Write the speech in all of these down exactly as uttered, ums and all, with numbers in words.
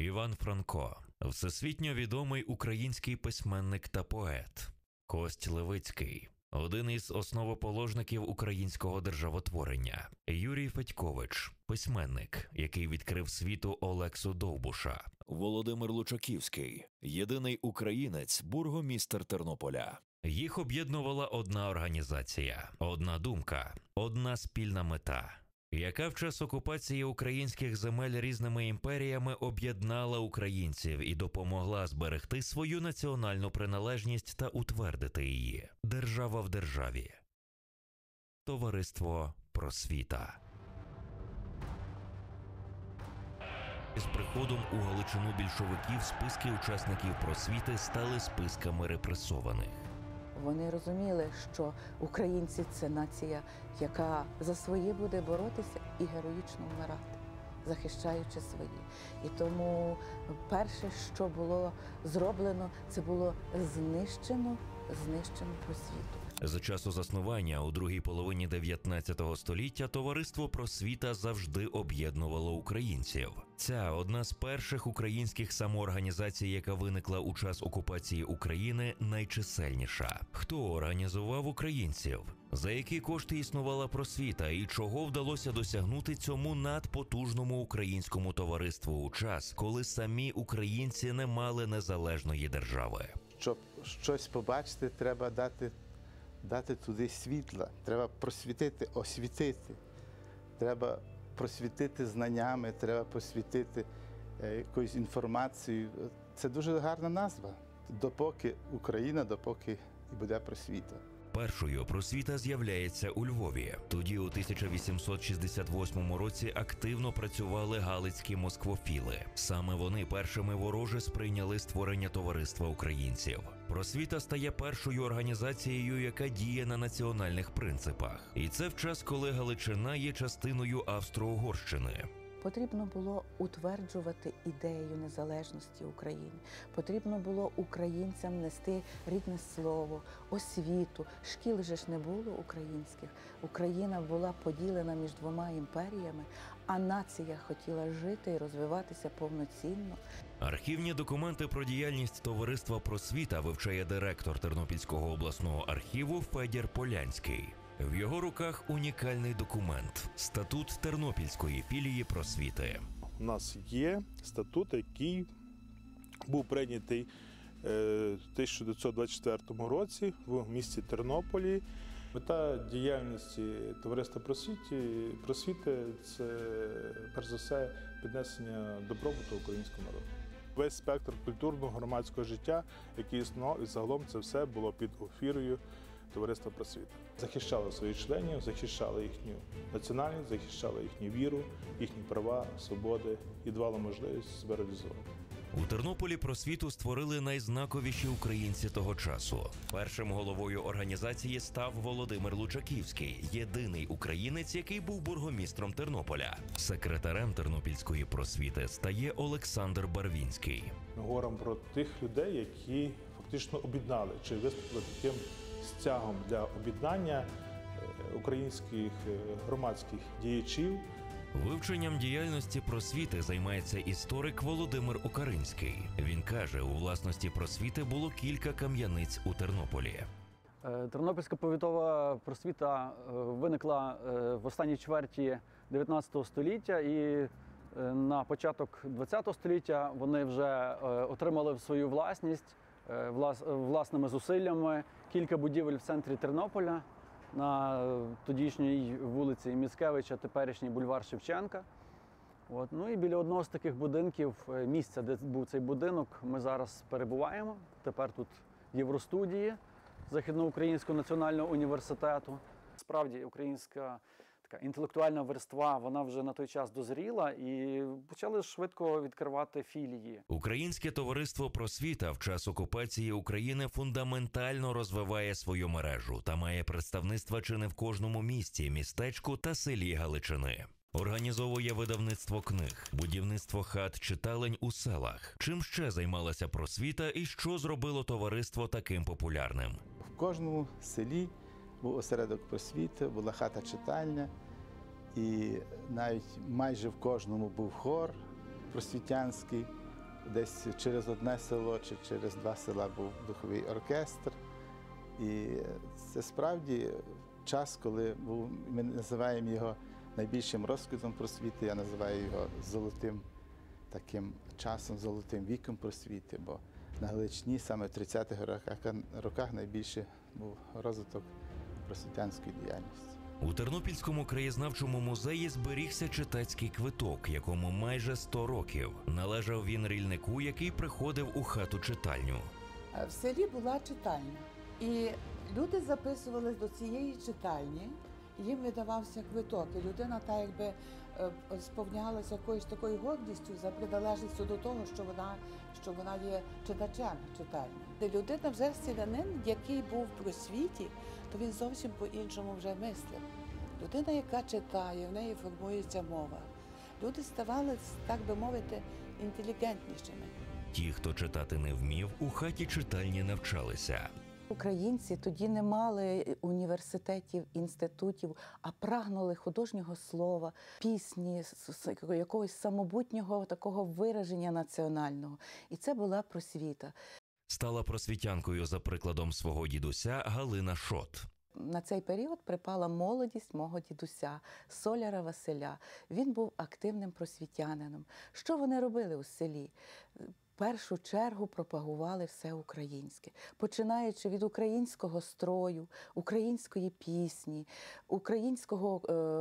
Іван Франко – всесвітньо відомий український письменник та поет. Кость Левицький – один із основоположників українського державотворення. Юрій Федькович – письменник, який відкрив світу Олексу Довбуша. Володимир Лучаківський – єдиний українець, бургомістр Тернополя. Їх об'єднувала одна організація, одна думка, одна спільна мета, яка в час окупації українських земель різними імперіями об'єднала українців і допомогла зберегти свою національну приналежність та утвердити її. Держава в державі. Товариство Просвіта. З приходом у Галичину більшовиків списки учасників просвіти стали списками репресованих. Вони розуміли, що українці – це нація, яка за своє буде боротися і героїчно вмирати, захищаючи свої. І тому перше, що було зроблено, це було знищено, знищено просвіту. За часу заснування у другій половині дев'ятнадцятого століття Товариство Просвіта завжди об'єднувало українців. Ця одна з перших українських самоорганізацій, яка виникла у час окупації України, найчисельніша. Хто організував українців? За які кошти існувала просвіта і чого вдалося досягнути цьому надпотужному українському товариству у час, коли самі українці не мали незалежної держави? Щоб щось побачити, треба дати дати туди світла, треба просвітити, освітити, треба просвітити знаннями, треба просвітити е, якоюсь інформацією. Це дуже гарна назва. Допоки Україна, допоки і буде просвіта. Першою просвіта з'являється у Львові. Тоді у тисяча вісімсот шістдесят восьмому році активно працювали галицькі москвофіли. Саме вони першими вороже сприйняли створення товариства українців. Просвіта стає першою організацією, яка діє на національних принципах. І це в час, коли Галичина є частиною Австро-Угорщини. Потрібно було утверджувати ідею незалежності України. Потрібно було українцям нести рідне слово, освіту. Шкіл же ж не було українських. Україна була поділена між двома імперіями, а нація хотіла жити і розвиватися повноцінно. Архівні документи про діяльність Товариства Просвіта вивчає директор Тернопільського обласного архіву Федір Полянський. В його руках унікальний документ – статут Тернопільської філії просвіти. У нас є статут, який був прийнятий в тисяча дев'ятсот двадцять четвертому році в місті Тернополі. Мета діяльності Товариства Просвіти – це, перш за все, піднесення добробуту українського народу. Весь спектр культурного, громадського життя, який існував, і загалом це все було під офірою Товариства Просвіта. Захищали своїх членів, захищали їхню національність, захищали їхню віру, їхні права, свободи і давали можливість себе реалізувати. У Тернополі просвіту створили найзнаковіші українці того часу. Першим головою організації став Володимир Лучаківський, єдиний українець, який був бургомістром Тернополя. Секретарем Тернопільської просвіти стає Олександр Барвінський. Ми говоримо про тих людей, які фактично об'єднали, чи виступили таким стягом для об'єднання українських громадських діячів. Вивченням діяльності просвіти займається історик Володимир Окаринський. Він каже, у власності просвіти було кілька кам'яниць у Тернополі. Тернопільська повітова просвіта виникла в останній чверті дев'ятнадцятого століття, і на початок двадцятого століття вони вже отримали в свою власність власними зусиллями кілька будівель в центрі Тернополя, на тодішній вулиці Міцкевича, теперішній бульвар Шевченка. От. Ну і біля одного з таких будинків, місця, де був цей будинок, ми зараз перебуваємо. Тепер тут Євростудії Західноукраїнського національного університету. Справді, українська така інтелектуальна верства, вона вже на той час дозріла і почали швидко відкривати філії. Українське товариство просвіта в час окупації України фундаментально розвиває свою мережу та має представництва чи не в кожному місті, містечку та селі Галичини. Організовує видавництво книг, будівництво хат, читалень у селах. Чим ще займалася просвіта і що зробило товариство таким популярним? В кожному селі був осередок просвіти, була хата-читальня, і навіть майже в кожному був хор просвітянський. десь через одне село чи через два села був духовий оркестр. І це справді час, коли був, ми називаємо його найбільшим розквітом просвіти, я називаю його золотим таким часом, золотим віком просвіти, бо на Галичині саме в тридцятих роках, роках найбільше був розвиток просвітянської діяльності. У Тернопільському краєзнавчому музеї зберігся читацький квиток, якому майже сто років. Належав він рільнику, який приходив у хату-читальню. В селі була читальня, і люди записувались до цієї читальні, їм видавався квиток, і людина так якби сповнялася якоюсь такою гордістю за приналежністю до того, що вона, що вона є читачем читальні. Де людина вже селянин, який був в просвіті, то він зовсім по-іншому вже мислив. Людина, яка читає, в неї формується мова. Люди ставали, так би мовити, інтелігентнішими. Ті, хто читати не вмів, у хаті-читальні навчалися. Українці тоді не мали університетів, інститутів, а прагнули художнього слова, пісні, якогось самобутнього такого вираження національного. І це була просвіта. Стала просвітянкою за прикладом свого дідуся Галина Шот. На цей період припала молодість мого дідуся, Соляра Василя. Він був активним просвітянином. Що вони робили у селі? В першу чергу пропагували все українське, починаючи від українського строю, української пісні, українського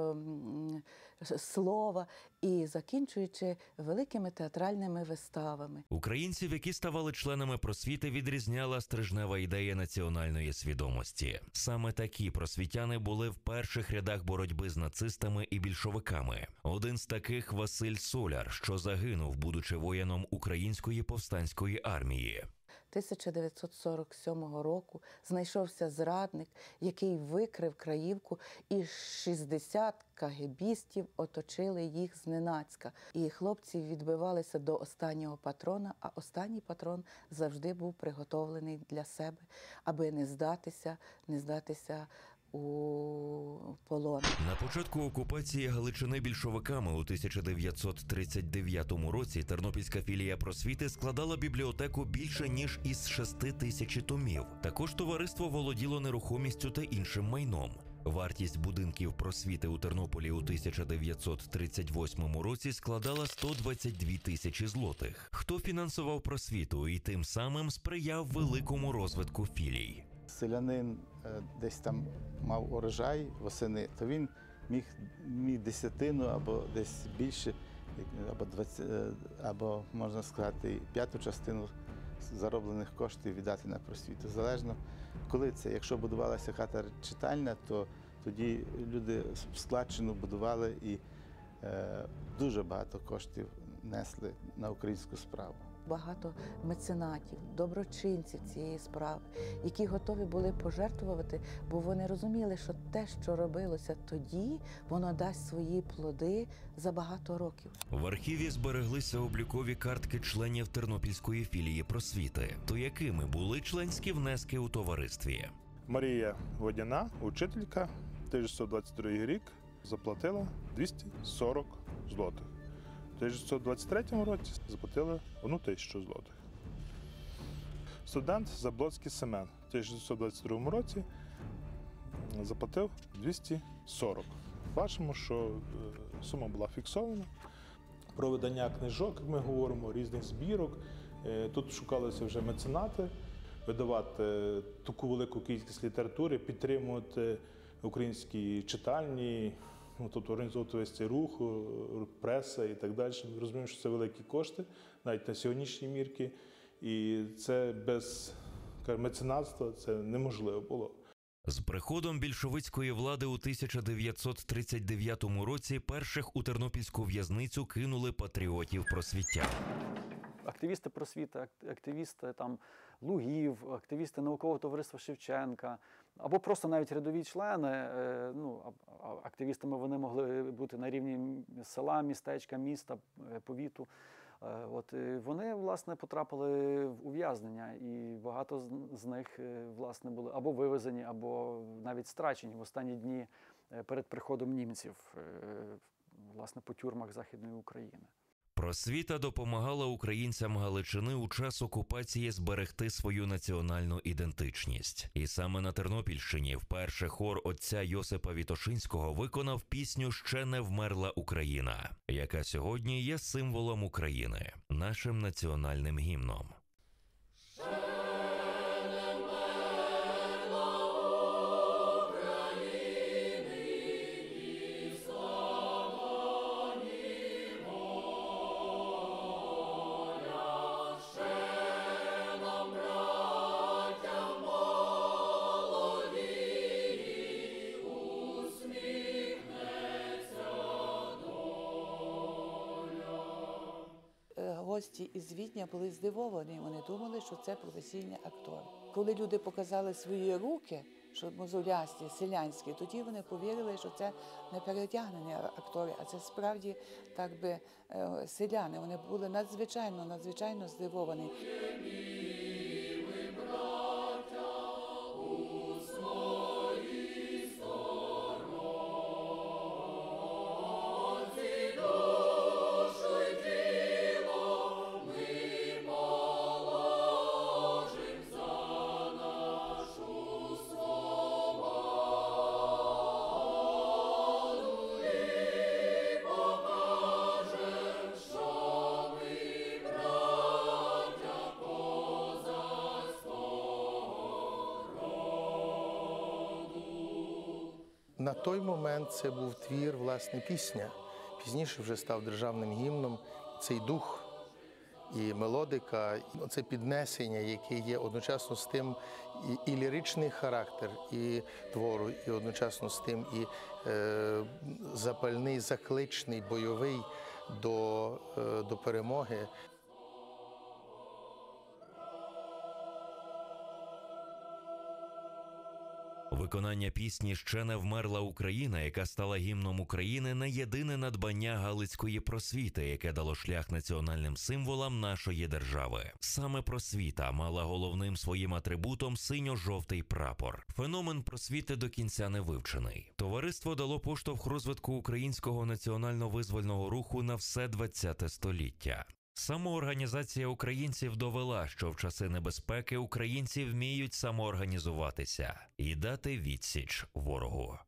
е, слова і закінчуючи великими театральними виставами. Українців, які ставали членами просвіти, відрізняла стрижнева ідея національної свідомості. Саме такі просвітяни були в перших рядах боротьби з нацистами і більшовиками. Один з таких – Василь Соляр, що загинув, будучи воїном української повстанської армії. тисяча дев'ятсот сорок сьомого року знайшовся зрадник, який викрив Краївку, і шістдесят кагебістів оточили їх зненацька. І хлопці відбивалися до останнього патрона, а останній патрон завжди був приготовлений для себе, аби не здатися, не здатися у полон. На початку окупації Галичини більшовиками у тисяча дев'ятсот тридцять дев'ятому році тернопільська філія просвіти складала бібліотеку більше ніж із шести тисяч томів. Також товариство володіло нерухомістю та іншим майном. Вартість будинків просвіти у Тернополі у тисяча дев'ятсот тридцять восьмому році складала сто двадцять дві тисячі злотих. Хто фінансував просвіту і тим самим сприяв великому розвитку філій? Селянин десь там мав урожай восени, то він міг, міг десятину або десь більше, або двадцять, або можна сказати, п'яту частину зароблених коштів віддати на просвіту. Залежно, коли це. Якщо будувалася хата читальня, то тоді люди в складчину будували і е, дуже багато коштів несли на українську справу. Багато меценатів, доброчинців цієї справи, які готові були пожертвувати, бо вони розуміли, що те, що робилося тоді, воно дасть свої плоди за багато років. В архіві збереглися облікові картки членів Тернопільської філії просвіти. То якими були членські внески у товаристві? Марія Водяна, учителька, тисяча дев'ятсот двадцять другий рік, заплатила двісті сорок злотих. У тисяча дев'ятсот двадцять третьому році заплатили одну тисячу злотих. Студент Заблоцький Семен у тисяча дев'ятсот двадцять другому році заплатив двісті сорок. Бачимо, що сума була фіксована. Про видання книжок, як ми говоримо, різних збірок. Тут шукалися вже меценати, видавати таку велику кількість літератури, підтримувати українські читальні, ну, тобто організовувати весь цей рух, преса і так далі. Ми розуміємо, що це великі кошти, навіть на сьогоднішні мірки. І це без меценатства це неможливо було. З приходом більшовицької влади у тисяча дев'ятсот тридцять дев'ятому році перших у тернопільську в'язницю кинули патріотів-просвітян. Активісти просвіти, активісти там Лугів, активісти наукового товариства Шевченка, або просто навіть рядові члени, ну, активістами вони могли бути на рівні села, містечка, міста, повіту. От вони, власне, потрапили в ув'язнення, і багато з них, власне, були або вивезені, або навіть страчені в останні дні перед приходом німців, власне, по тюрмах Західної України. Просвіта допомагала українцям Галичини у час окупації зберегти свою національну ідентичність. І саме на Тернопільщині вперше хор отця Йосипа Вітошинського виконав пісню «Ще не вмерла Україна», яка сьогодні є символом України, нашим національним гімном. Гості із Відня були здивовані, вони думали, що це професійні актори. Коли люди показали свої руки, що мозолясті, селянські, тоді вони повірили, що це не переодягнені актори, а це справді так би селяни. Вони були надзвичайно, надзвичайно здивовані. На той момент це був твір, власне, пісня. Пізніше вже став державним гімном. Цей дух і мелодика, і це піднесення, яке є одночасно з тим і, і ліричний характер і твору, і одночасно з тим і е, запальний, закличний, бойовий до, е, до перемоги. Виконання пісні «Ще не вмерла Україна», яка стала гімном України, не єдине надбання галицької просвіти, яке дало шлях національним символам нашої держави. Саме просвіта мала головним своїм атрибутом синьо-жовтий прапор. Феномен просвіти до кінця не вивчений. Товариство дало поштовх розвитку українського національно-визвольного руху на все ХХ століття. Самоорганізація українців довела, що в часи небезпеки українці вміють самоорганізуватися і дати відсіч ворогу.